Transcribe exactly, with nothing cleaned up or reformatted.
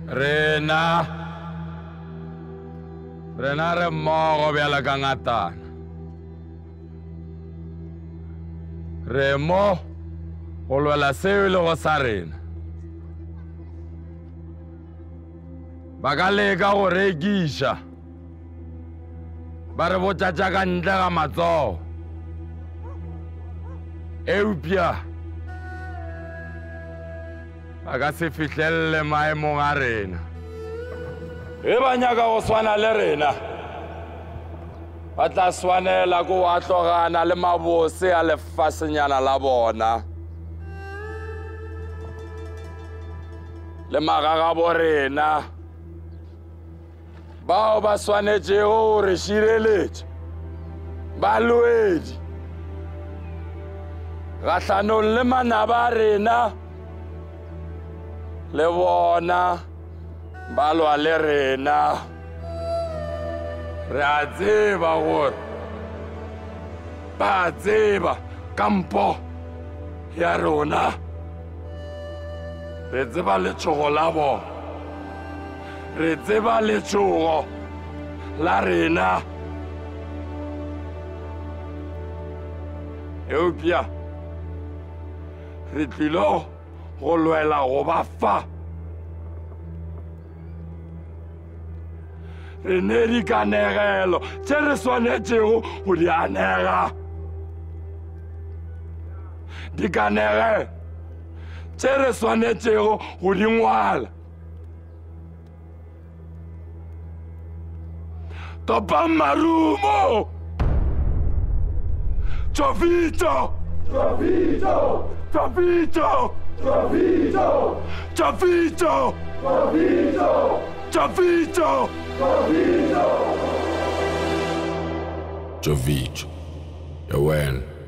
Rena Rena re mmogo bjala ka ngatana. Re mo go lwela seo le go sa rena. Ba ka leka go rekiša, ba re botšatša ka ntle ga matsogo. Eupša ba ka se fihlelle maemong a rena. Ge ba nyaka go swana le rena, ba tla swanela ko wa tlogana le mabose a lefasenyana la bona le magaga bo rena, bao ba swanetšego go re šireletša balwedi gahlanong le manaba a rena, le bona ba lwa le rena. Re a tseba gore ba tseba kampo ya rona, re tseba letšhogo la bona, re tseba letšhogo la rena. Eupša re tlilo go lwela go ba fa, re ne dikanegelo tše re swanetšego go di anega, dikanegelo tše re swanetšego go di ngwala. Topang marumo! Jovito! Jovito! Jovito! Jovito! Jovito! Jovito! Jovito! Jovito! Jovito, é bueno.